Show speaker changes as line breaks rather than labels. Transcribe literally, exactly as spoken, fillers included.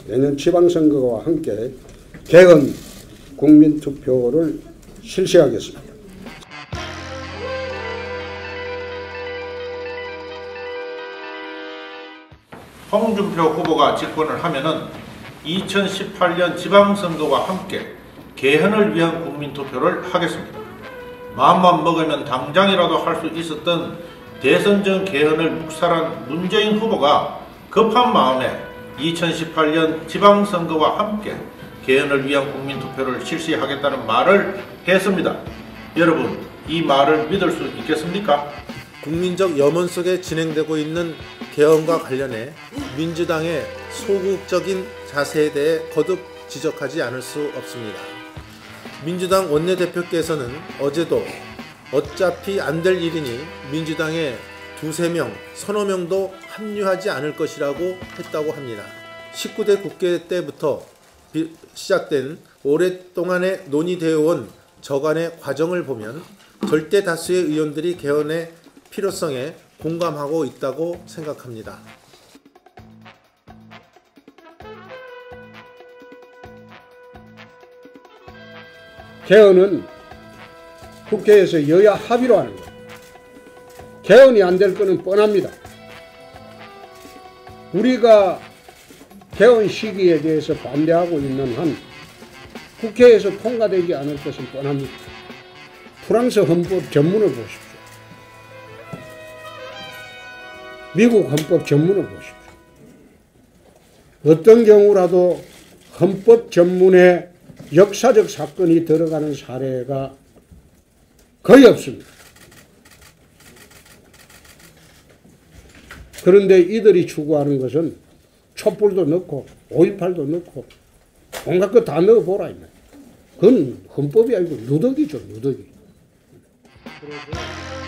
내년 지방선거와 함께 개헌 국민투표를 실시하겠습니다.
홍준표 후보가 집권을 하면은 이천십팔 년 지방선거와 함께 개헌을 위한 국민투표를 하겠습니다. 마음만 먹으면 당장이라도 할 수 있었던 대선전 개헌을 묵살한 문재인 후보가 급한 마음에 이천십팔 년 지방선거와 함께 개헌을 위한 국민투표를 실시하겠다는 말을 했습니다. 여러분, 이 말을 믿을 수 있겠습니까?
국민적 염원 속에 진행되고 있는 개헌과 관련해 민주당의 소극적인 자세에 대해 거듭 지적하지 않을 수 없습니다. 민주당 원내대표께서는 어제도 어차피 안 될 일이니 민주당에 두세 명, 서너 명도 합류하지 않을 것이라고 했다고 합니다. 십구 대 국회 때부터 시작된 오랫동안의 논의되어 온 저간의 과정을 보면 절대 다수의 의원들이 개헌의 필요성에 공감하고 있다고 생각합니다.
개헌은 국회에서 여야 합의로 하는 거예요. 개헌이 안 될 거는 뻔합니다. 우리가 개헌 시기에 대해서 반대하고 있는 한 국회에서 통과되지 않을 것은 뻔합니다. 프랑스 헌법 전문을 보십시오. 미국 헌법 전문을 보십시오. 어떤 경우라도 헌법 전문에 역사적 사건이 들어가는 사례가 거의 없습니다. 그런데 이들이 추구하는 것은 촛불도 넣고 오일팔도 넣고 온갖 거 다 넣어보라. 그건 헌법이 아니고 누더기죠, 누더기.